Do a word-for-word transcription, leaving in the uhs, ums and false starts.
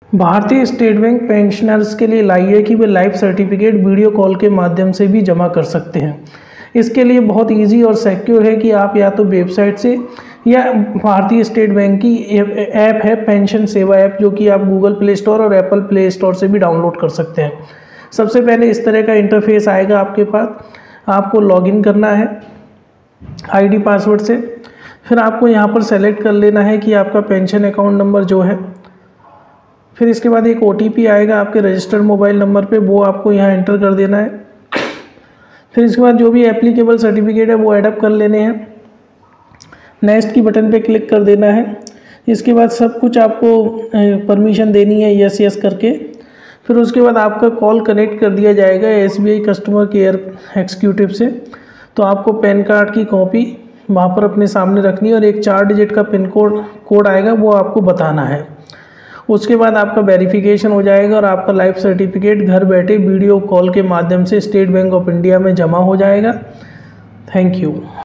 भारतीय state bank pensioners के लिए लाई है कि वे लाइफ सर्टिफिकेट वीडियो कॉल के माध्यम से भी जमा कर सकते हैं। इसके लिए बहुत इजी और सिक्योर है कि आप या तो वेबसाइट से या भारतीय स्टेट बैंक की ऐप है पेंशन सेवा ऐप, जो कि आप गूगल प्ले स्टोर और एप्पल प्ले स्टोर से भी डाउनलोड कर सकते हैं। सबसे पहले इस तरह का इंटरफेस आएगा आपके पास। आपको लॉगिन करना है आईडी पासवर्ड से। फिर आपको यहाँ पर सेलेक्ट कर लेना है कि आपका पेंशन अकाउंट नंबर जो है। फिर इसके बाद एक ओटीपी आएगा आपके रजिस्टर्ड मोबाइल नंबर पे, वो आपको यहाँ एंटर कर देना है। फिर इसके बाद जो भी एप्लीकेबल सर्टिफिकेट है वो एडअप कर लेने हैं। नेक्स्ट की बटन पे क्लिक कर देना है। इसके बाद सब कुछ आपको परमिशन देनी है यस यस करके। फिर उसके बाद आपका कॉल कनेक्ट कर दिया जाएगा एसबीआई कस्टमर केयर एग्जीक्यूटिव से। तो आपको पैन कार्ड की कॉपी वहाँ पर अपने सामने रखनी है और एक चार डिजिट का पिन कोड कोड आएगा वो आपको बताना है। उसके बाद आपका वेरिफिकेशन हो जाएगा और आपका लाइफ सर्टिफिकेट घर बैठे वीडियो कॉल के माध्यम से स्टेट बैंक ऑफ इंडिया में जमा हो जाएगा। Thank you.